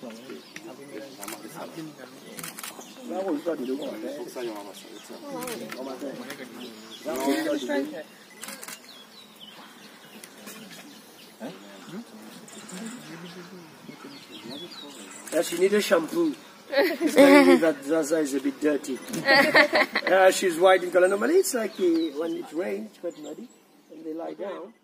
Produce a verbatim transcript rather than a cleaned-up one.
Yes, you need a shampoo. That Zaza is a bit dirty. uh, she's white in color. Normally it's like uh, when it rains, it's quite muddy, and they lie down.